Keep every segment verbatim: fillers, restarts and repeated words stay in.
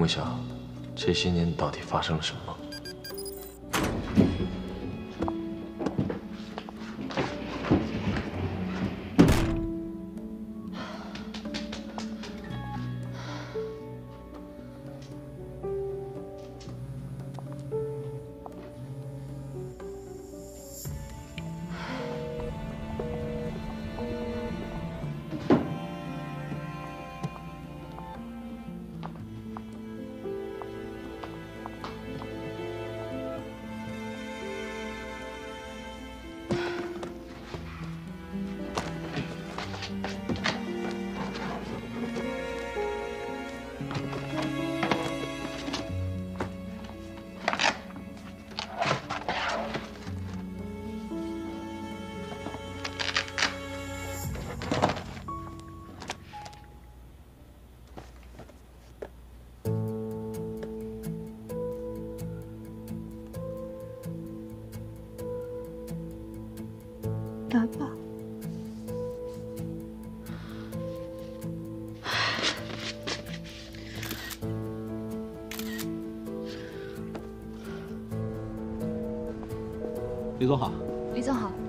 想，这些年到底发生了什么？ 打吧。 李总好。 李总好。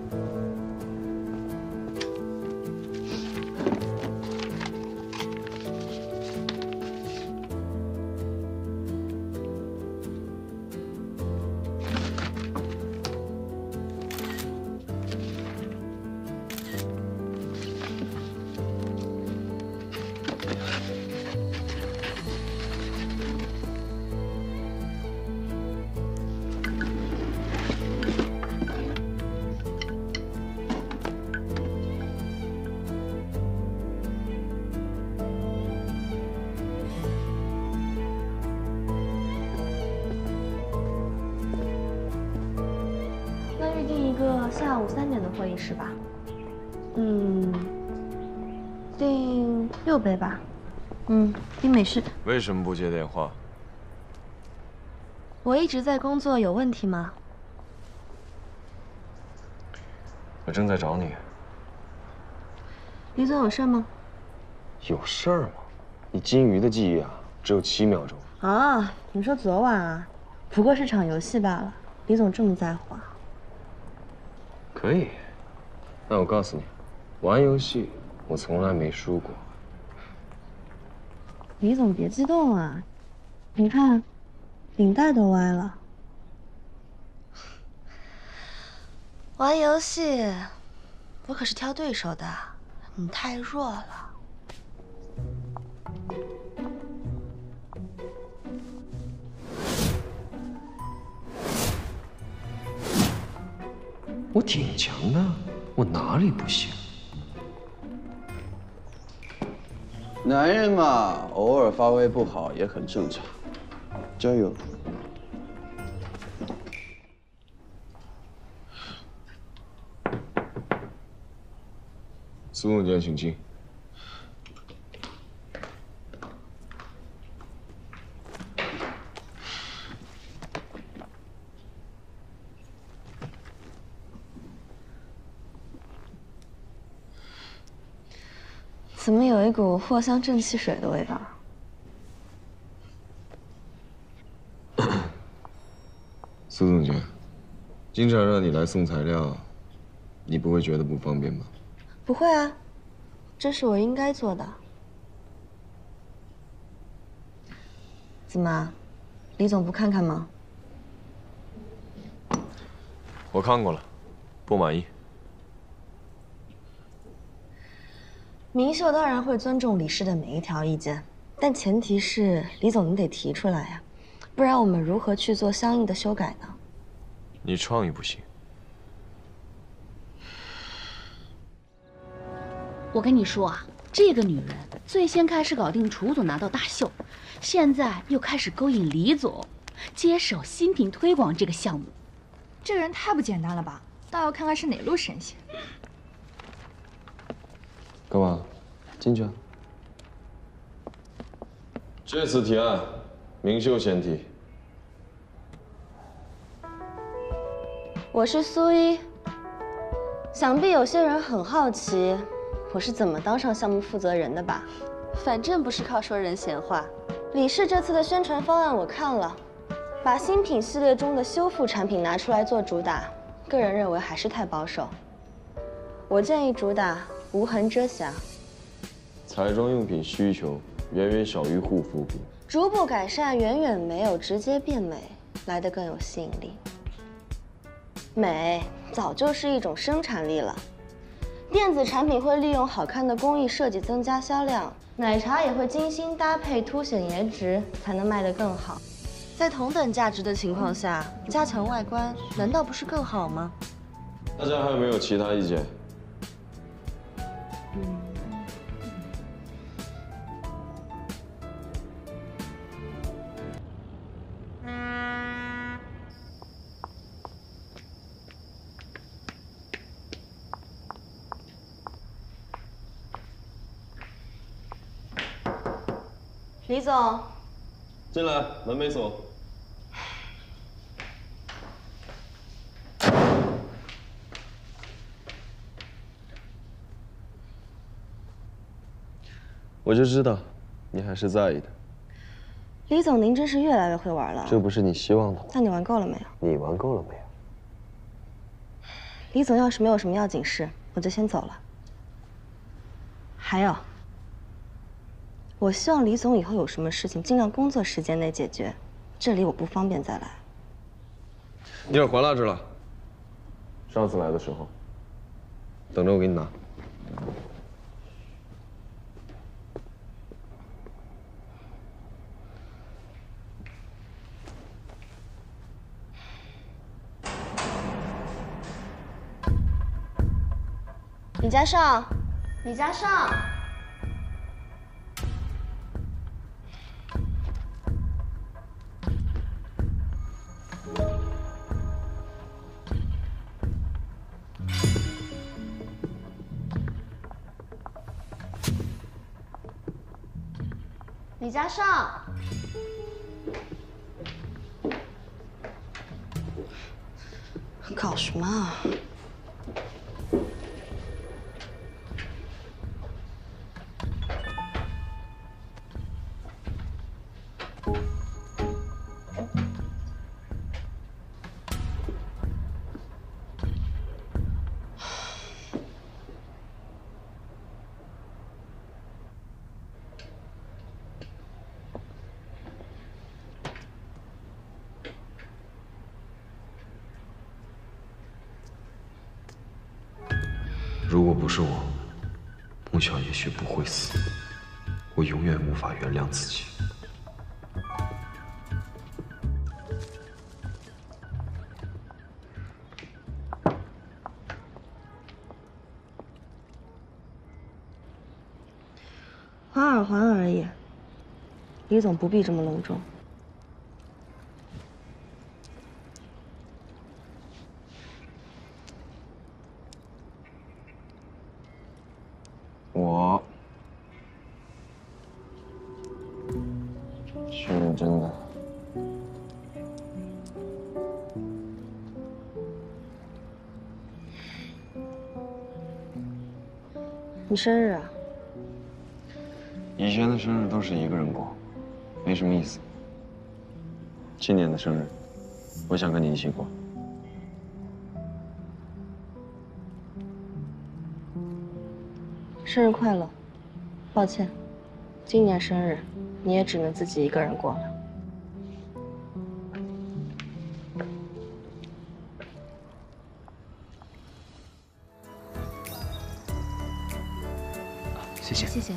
那预定一个下午三点的会议室吧。嗯，订六杯吧。嗯，订美式。 为什么不接电话？ 我一直在工作，有问题吗？ 我正在找你。 李总有事吗？ 有事儿吗？你金鱼的记忆啊，只有七秒钟。 啊，你说昨晚啊，不过是场游戏罢了。李总这么在乎啊？ 可以，那我告诉你，玩游戏我从来没输过。 李总别激动啊，你看，领带都歪了。玩游戏，我可是挑对手的，你太弱了。 我挺强的，我哪里不行？ 男人嘛，偶尔发挥不好也很正常。加油！ 苏总监，请进。 怎么有一股藿香正气水的味道？ 苏总监，经常让你来送材料，你不会觉得不方便吗？ 不会啊，这是我应该做的。怎么，李总不看看吗？ 我看过了，不满意。 明秀当然会尊重李师的每一条意见，但前提是李总你得提出来呀，不然我们如何去做相应的修改呢？ 你创意不行。 我跟你说啊，这个女人最先开始搞定楚总拿到大秀，现在又开始勾引李总，接手新品推广这个项目。 这个人太不简单了吧？倒要看看是哪路神仙。 干嘛？进去啊！这次提案，明秀先提。 我是苏一，想必有些人很好奇，我是怎么当上项目负责人的吧？反正不是靠说人闲话。 李氏这次的宣传方案我看了，把新品系列中的修复产品拿出来做主打，个人认为还是太保守。我建议主打无痕遮瑕。 彩妆用品需求远远小于护肤品， 逐步改善远远没有直接变美来得更有吸引力。美早就是一种生产力了。电子产品会利用好看的工艺设计增加销量，奶茶也会精心搭配凸显颜值，才能卖得更好。在同等价值的情况下，加强外观难道不是更好吗？ 大家还有没有其他意见？ 李总， 进来，门没锁。我就知道，你还是在意的。 李总，您真是越来越会玩了。 这不是你希望的吗？ 那你玩够了没有？ 你玩够了没有？ 李总要是没有什么要紧事，我就先走了。还有。我希望李总以后有什么事情尽量工作时间内解决，这里我不方便再来。 你耳环落这了，上次来的时候，等着我给你拿。 李嘉尚，李嘉尚。李嘉尚，搞什么啊？ 如果不是我，穆小也许不会死。我永远无法原谅自己。 还耳环而已，李总不必这么隆重。 我是认真的。 你生日啊？ 以前的生日都是一个人过，没什么意思。今年的生日，我想跟你一起过。 生日快乐！抱歉，今年生日你也只能自己一个人过了。 谢谢。 谢谢。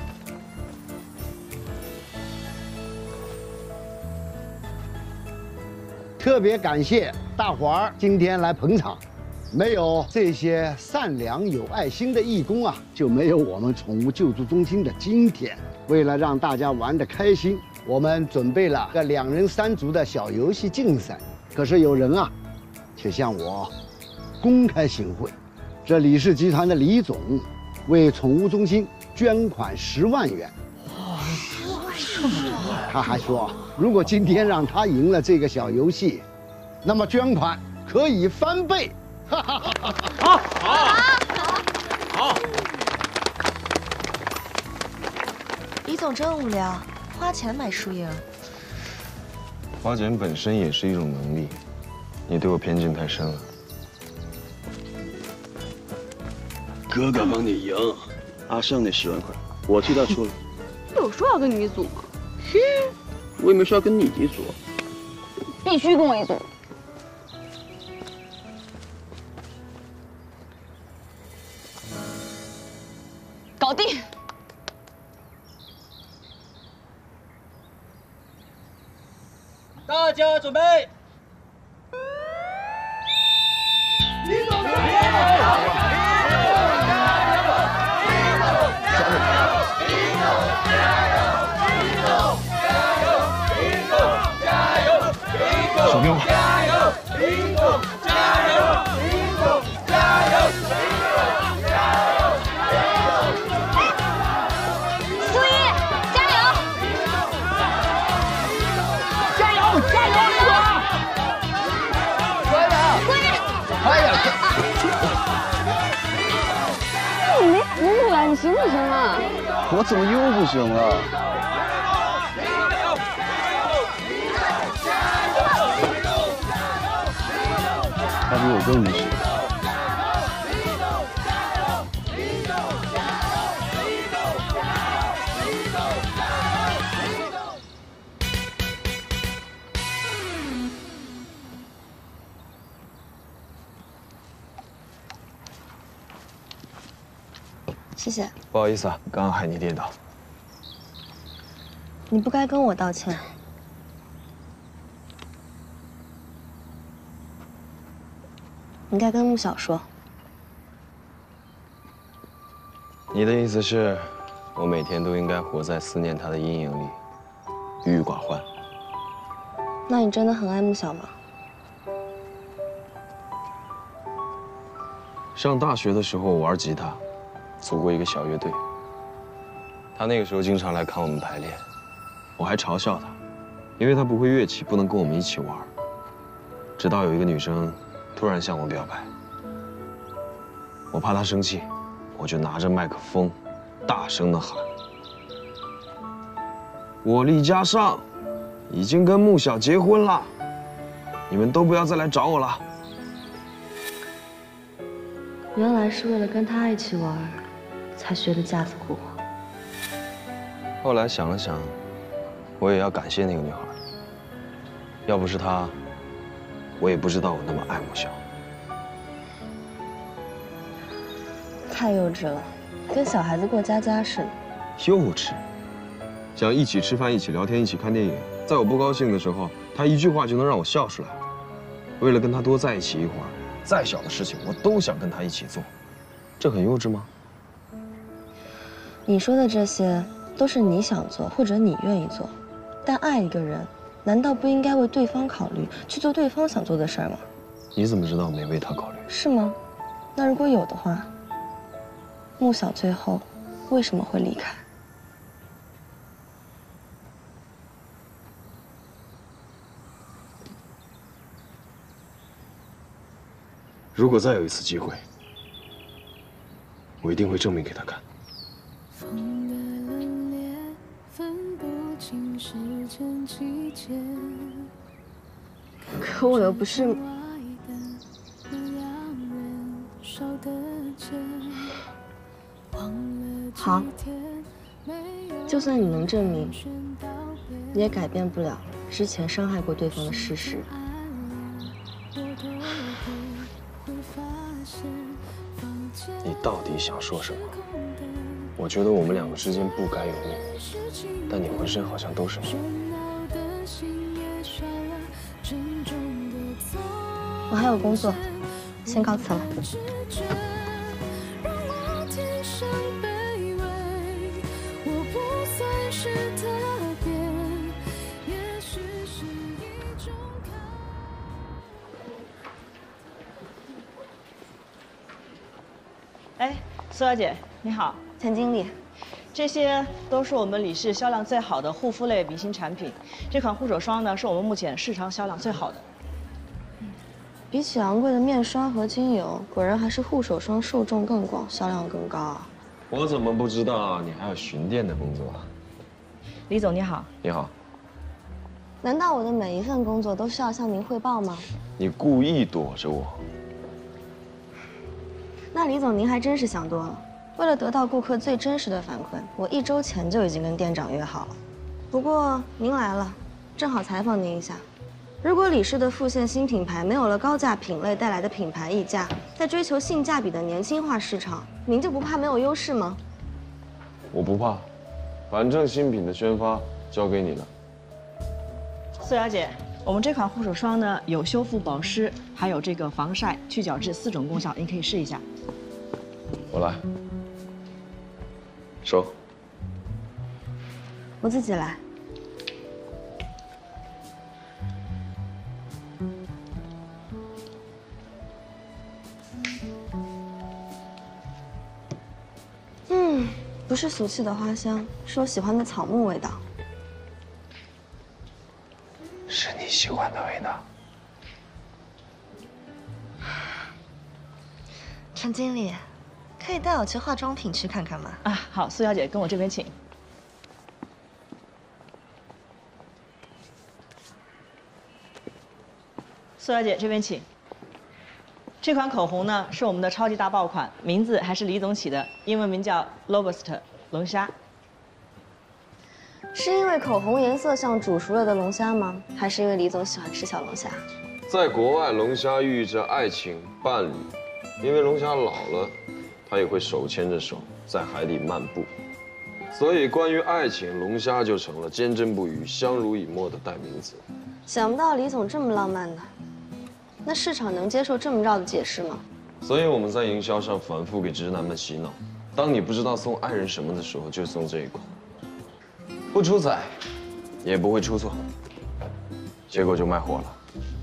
特别感谢大伙儿今天来捧场，没有这些善良有爱心的义工啊，就没有我们宠物救助中心的今天。为了让大家玩得开心，我们准备了个两人三足的小游戏竞赛。可是有人啊，却向我公开行贿。这李氏集团的李总为宠物中心捐款十万元。哇，这么多！他还说，如果今天让他赢了这个小游戏，那么捐款可以翻倍。哈哈哈哈！好，好，好。 李总真无聊， 花钱买输赢。 花钱本身也是一种能力，你对我偏见太深了。 哥哥帮你赢，阿胜那十万块我替他出了。 有说要跟你一组吗？ 嘿，我也没说要跟你一组。 必须跟我一组。搞定。 大家准备。李总加油！ 手给我！ 加油，林总！加油，林总！加油，林总！加油！ 苏一，加油！ 加油，加油，林总！快点！ 苏一， 快点！ 你没服务啊？你行不行啊？ 我怎么又不行了？ 他比我更不行。 谢谢。 不好意思啊，刚刚害你跌倒。 你不该跟我道歉。 你该跟穆晓说。 你的意思是，我每天都应该活在思念他的阴影里，郁郁寡欢。 那你真的很爱穆晓吗？ 上大学的时候，我玩吉他，组过一个小乐队。他那个时候经常来看我们排练，我还嘲笑他，因为他不会乐器，不能跟我们一起玩。直到有一个女生。 突然向我表白，我怕他生气，我就拿着麦克风，大声的喊：“我厉家尚已经跟穆晓结婚了，你们都不要再来找我了。” 原来是为了跟他一起玩，才学的架子鼓。 后来想了想，我也要感谢那个女孩，要不是她。 我也不知道我那么爱穆晓， 太幼稚了，跟小孩子过家家似的。 幼稚，想一起吃饭、一起聊天、一起看电影，在我不高兴的时候，他一句话就能让我笑出来。为了跟他多在一起一会儿，再小的事情我都想跟他一起做，这很幼稚吗？ 你说的这些都是你想做或者你愿意做，但爱一个人。 难道不应该为对方考虑，去做对方想做的事儿吗？ 你怎么知道我没为他考虑？ 是吗？那如果有的话，穆晓最后为什么会离开？ 如果再有一次机会，我一定会证明给他看。 可我又不是。好，就算你能证明，你也改变不了之前伤害过对方的事实。 你到底想说什么？我觉得我们两个之间不该有秘密，但你浑身好像都是秘密。 我还有工作，先告辞了。 哎，苏小姐，你好， 陈经理， 这些都是我们李氏销量最好的护肤类明星产品。这款护手霜呢，是我们目前市场销量最好的。 比起昂贵的面霜和精油，果然还是护手霜受众更广，销量更高啊！ 我怎么不知道你还有巡店的工作？ 李总你好。 你好。 难道我的每一份工作都需要向您汇报吗？ 你故意躲着我。 那李总您还真是想多了。为了得到顾客最真实的反馈，我一周前就已经跟店长约好了。不过您来了，正好采访您一下。如果李氏的复线新品牌没有了高价品类带来的品牌溢价，在追求性价比的年轻化市场，您就不怕没有优势吗？ 我不怕，反正新品的宣发交给你了。 苏小姐，我们这款护手霜呢，有修复、保湿，还有这个防晒、去角质四种功效，您可以试一下。 我来。收。 我自己来。嗯，不是俗气的花香，是我喜欢的草木味道。 是你喜欢的味道。 陈经理，可以带我去化妆品区看看吗？ 啊，好，苏小姐跟我这边请。苏小姐这边请。这款口红呢是我们的超级大爆款，名字还是李总起的，英文名叫 Lobster 龙虾。 是因为口红颜色像煮熟了的龙虾吗？还是因为李总喜欢吃小龙虾？ 在国外，龙虾寓意着爱情、伴侣，因为龙虾老了，它也会手牵着手在海底漫步，所以关于爱情，龙虾就成了坚贞不渝、相濡以沫的代名词。 想不到李总这么浪漫的。那市场能接受这么绕的解释吗？ 所以我们在营销上反复给直男们洗脑：当你不知道送爱人什么的时候，就送这一款，不出彩，也不会出错。结果就卖火了。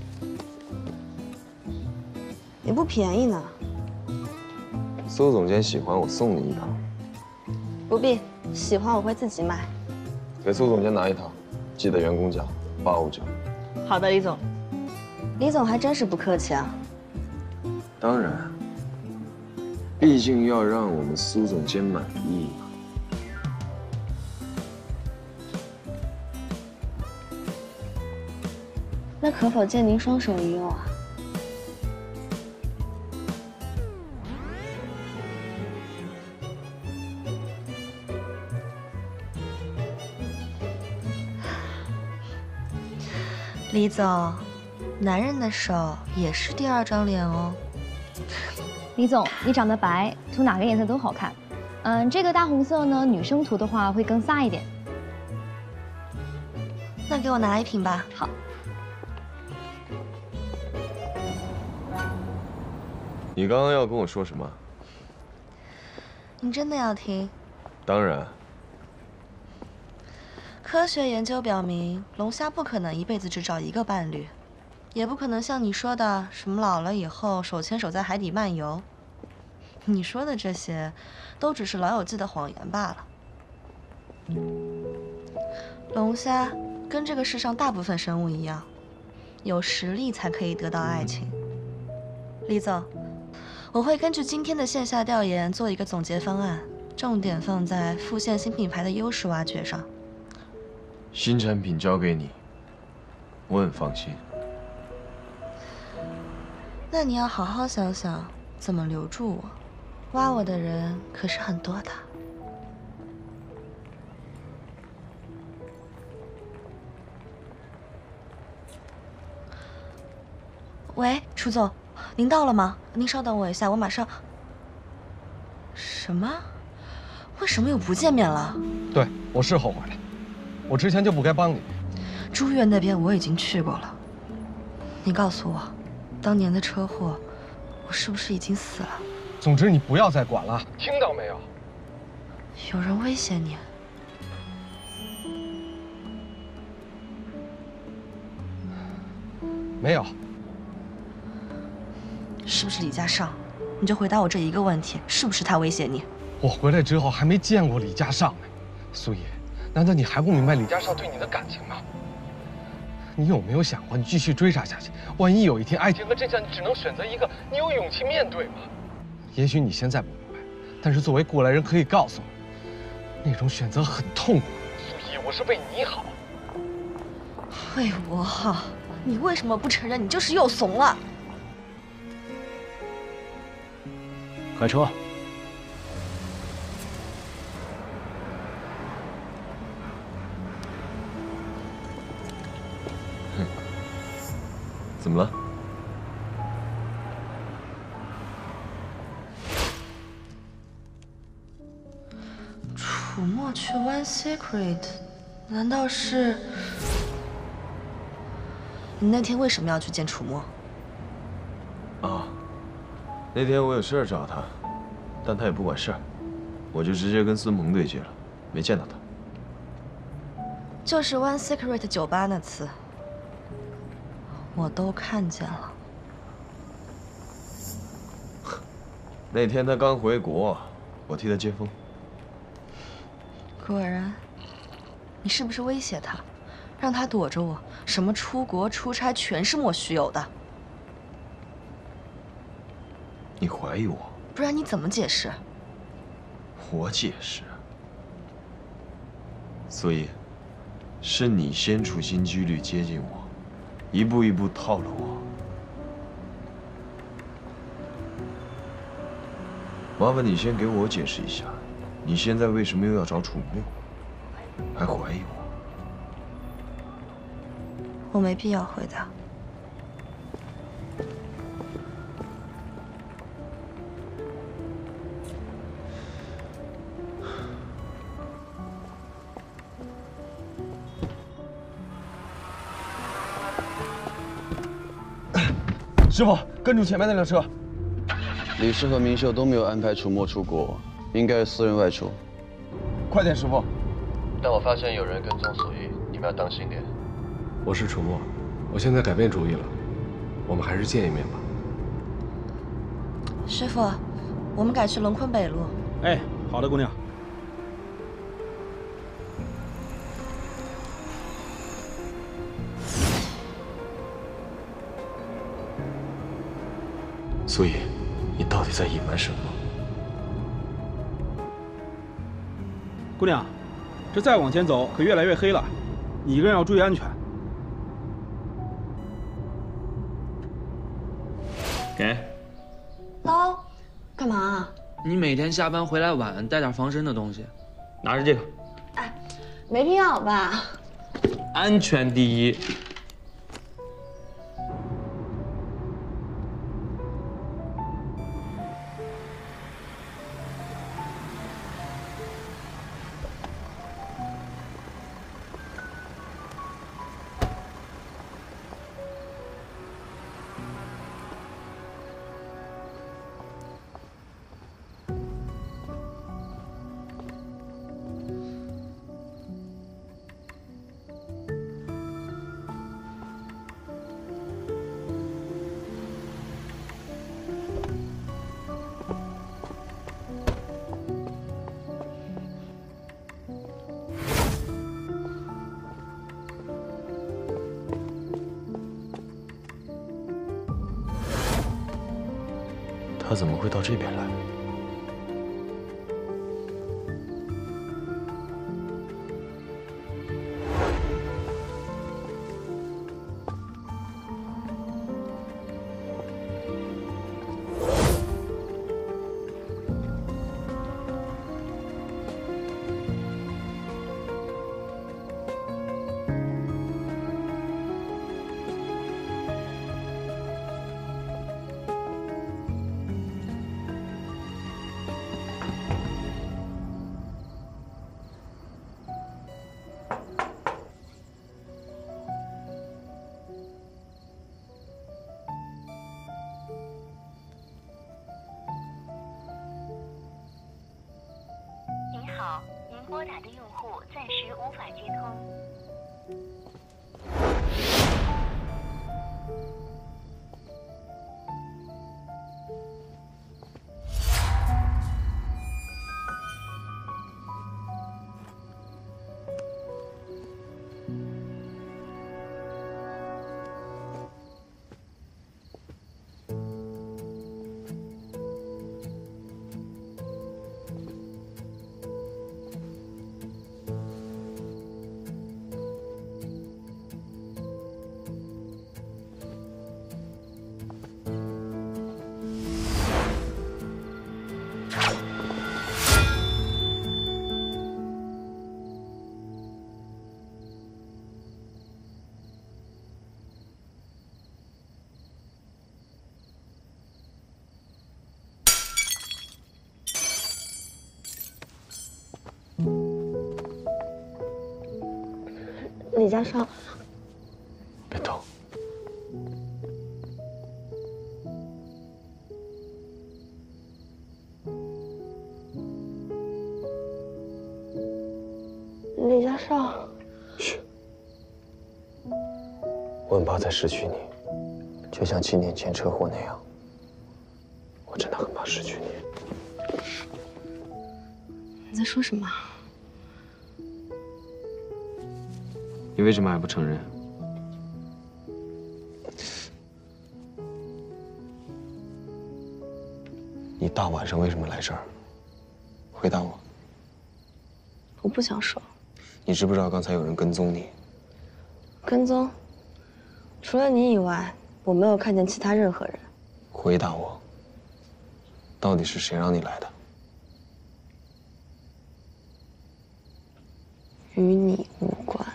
也不便宜呢。 苏总监喜欢我送你一套， 不必，喜欢我会自己买。 给苏总监拿一套，记得员工价八五折。 好的，李总。 李总还真是不客气啊。 当然，毕竟要让我们苏总监满意嘛。 那可否借您双手一用啊？李总，男人的手也是第二张脸哦。 李总，你长得白，涂哪个颜色都好看。嗯，这个大红色呢，女生涂的话会更飒一点。 那给我拿一瓶吧。 好。 你刚刚要跟我说什么？ 您真的要听？ 当然。 科学研究表明，龙虾不可能一辈子只找一个伴侣，也不可能像你说的什么老了以后手牵手在海底漫游。你说的这些，都只是老友记的谎言罢了。龙虾跟这个世上大部分生物一样，有实力才可以得到爱情。李总，我会根据今天的线下调研做一个总结方案，重点放在复线新品牌的优势挖掘上。 新产品交给你，我很放心。 那你要好好想想怎么留住我，挖我的人可是很多的。喂，楚总，您到了吗？您稍等我一下，我马上。什么？为什么又不见面了？ 对，我是后悔了。我之前就不该帮你。 朱院那边我已经去过了。你告诉我，当年的车祸，我是不是已经死了？ 总之你不要再管了，听到没有？ 有人威胁你？ 没有。 是不是李嘉尚？你就回答我这一个问题：是不是他威胁你？ 我回来之后还没见过李嘉尚呢，苏野。难道你还不明白李嘉尚对你的感情吗？你有没有想过，你继续追查下去，万一有一天爱情和真相你只能选择一个，你有勇气面对吗？也许你现在不明白，但是作为过来人可以告诉你，那种选择很痛苦。苏一， 我是为你好。 为我好？你为什么不承认你就是又怂了？ 开车。 哼，怎么了？ 楚墨去 One Secret， 难道是？你那天为什么要去见楚墨？ 啊，那天我有事儿找他，但他也不管事儿，我就直接跟孙鹏对接了，没见到他。 就是 One Secret 酒吧那次，我都看见了。 那天他刚回国，我替他接风。 果然，你是不是威胁他，让他躲着我？什么出国出差全是莫须有的。 你怀疑我？ 不然你怎么解释？ 我解释。所以，是你先处心积虑接近我，一步一步套路我。麻烦你先给我解释一下，你现在为什么又要找楚墨，还怀疑我？ 我没必要回答。 师傅，跟住前面那辆车。 李氏和明秀都没有安排楚墨出国，应该是私人外出。 快点，师傅！ 但我发现有人跟踪索伊，你们要当心点。 我是楚墨，我现在改变主意了，我们还是见一面吧。 师傅，我们改去龙昆北路。 哎，好的，姑娘。 所以，你到底在隐瞒什么？ 姑娘，这再往前走可越来越黑了，你一个人要注意安全。 给。 刀，干嘛？ 你每天下班回来晚，带点防身的东西。拿着这个。 哎，没必要吧？ 安全第一。 他怎么会到这边来？ 您拨打的用户暂时无法接通。 李家少， 别动。 李家少， 嘘。我很怕再失去你，就像七年前车祸那样。我真的很怕失去你。 你在说什么？ 你为什么还不承认？你大晚上为什么来这儿？回答我。 我不想说。 你知不知道刚才有人跟踪你？ 跟踪？除了你以外，我没有看见其他任何人。 回答我。到底是谁让你来的？ 与你无关。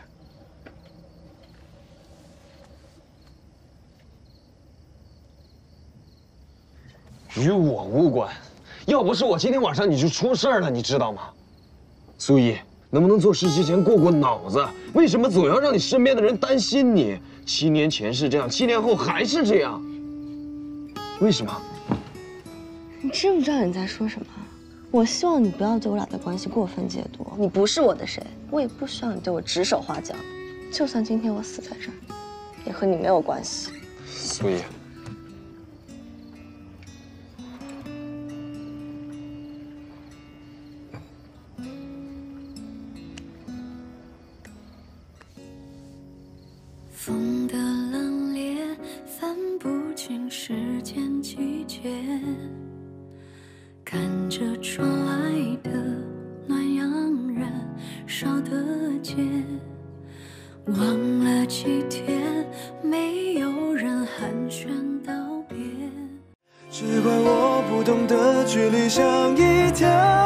与我无关。要不是我今天晚上你就出事儿了，你知道吗？苏怡，能不能做事之前过过脑子？为什么总要让你身边的人担心你？七年前是这样，七年后还是这样？为什么？ 你知不知道你在说什么？我希望你不要对我俩的关系过分解读。你不是我的谁，我也不需要你对我指手画脚。就算今天我死在这儿，也和你没有关系。 苏怡。 风的冷冽分不清时间季节，看着窗外的暖阳燃烧的街，忘了几天没有人寒暄道别， 只怪我不懂得距离像一条